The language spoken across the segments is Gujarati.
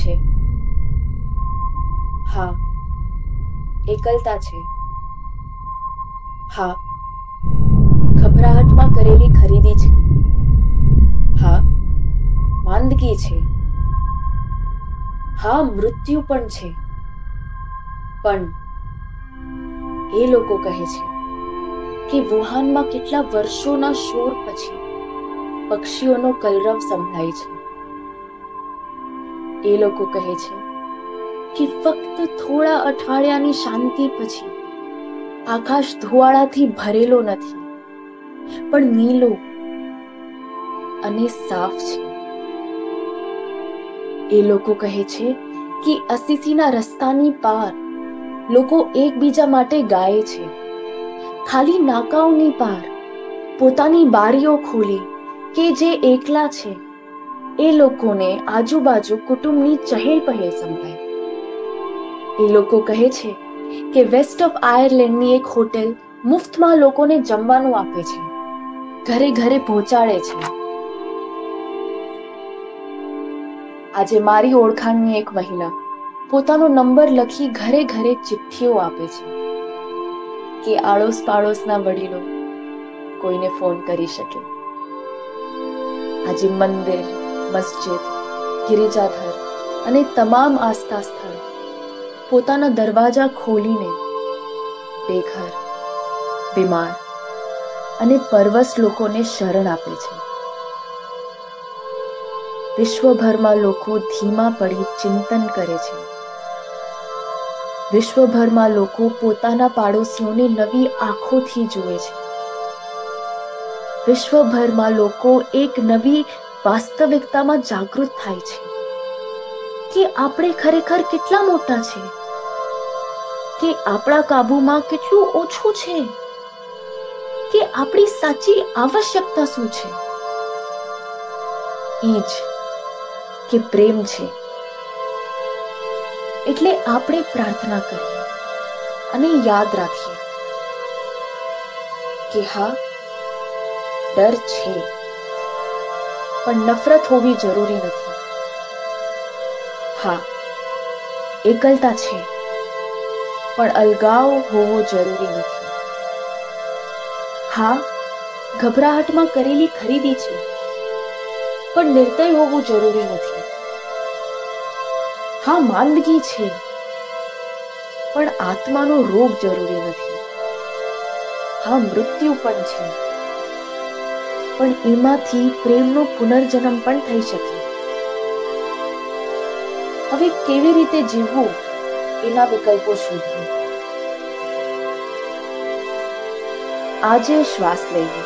છે. હા, એકલતા છે. હા, ગભરાહટમાં કરેલી ખરીદી છે. હા, માંદગી છે. હા, મૃત્યુ પણ છે. પણ એ લોકો કહે છે કે વુહાનમાં કેટલા વર્ષોના શોર પછી પક્ષીઓનો કલરવ સંભળાય છે. એ લોકો કહે છે કે ફક્ત થોડા અઠવાડિયાની શાંતિ પછી આકાશ ધુવાળાથી ભરેલો નથી, પણ નીલો અને સાફ છે. એ લોકો કહે છે કે અસીસીના રસ્તાની પાર લોકો એકબીજા માટે ગાય છે. ખાલી નાકાઓની પાર પોતાની બારીઓ ખોલી કે જે એકલા છે એ લોકોને આજુબાજુ કુટુંબની ચહેલ પહેલ સંભળાય. એ લોકો કહે છે કે વેસ્ટ ઓફ આયર્લેન્ડની એક હોટેલ મુફ્તમાં લોકોને જમવાનું આપે છે, ઘરે ઘરે પહોંચાડે છે. આજે મારી ઓળખાણની એક મહિલા પોતાનો નંબર લખી ઘરે ઘરે ચિઠ્ઠીઓ આપે છે કે આડોશ પાડોશના વડીલો કોઈને ફોન કરી શકે. આજે મંદિર, મસ્જિદ, ગિરિજાઘર અને તમામ આસ્થા સ્થળ પોતાના દરવાજા ખોલીને બેઘર, બીમાર અને પરવશ લોકોને શરણ આપે છે. વિશ્વભરમાં લોકો ધીમા પડી ચિંતન કરે છે. વિશ્વભરમાં લોકો પોતાના પાડોશીઓને નવી આંખોથી જુએ છે. વિશ્વભરમાં લોકો એક નવી વાસ્તવિકતામાં જાગૃત થાય છે કે આપણે ખરેખર કેટલા મોટા છે, કે આપણા કાબુમાં કેટલું ઓછું છે, કે આપણી સાચી આવશ્યકતા શું છે. ઈ જ કે પ્રેમ છે. એટલે આપણે પ્રાર્થના કરીએ અને યાદ રાખીએ કે હા, ડર છે, પણ નફરત હોવી જરૂરી નથી. હા, એકલતા છે, પણ અલગાવ હોવો જરૂરી નથી. હા, ગભરાહટમાં કરેલી ખરીદી છે, પણ નિર્દય હોવું જરૂરી નથી. હા, માંદગી છે, પણ આત્માનો રોગ જરૂરી નથી. હા, મૃત્યુ પણ છે, પણ એમાંથી પ્રેમનો પુનર્જન્મ પણ થઈ શકે. હવે કેવી રીતે જીવવું એના વિકલ્પો શોધીએ. આજે શ્વાસ લઈએ,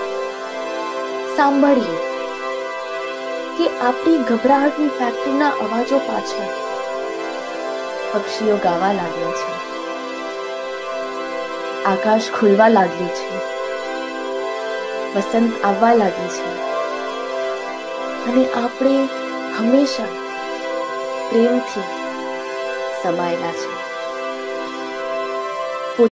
સાંભળીએ કે આપણી ગભરાહટની ફેક્ટરીના અવાજો પાછળ પક્ષીઓ ગાવા લાગ્યા છે, આકાશ ખુલવા લાગ્યું છે, વસંત આવવા લાગી છે અને આપણે હંમેશા પ્રેમથી સમાયેલા છે.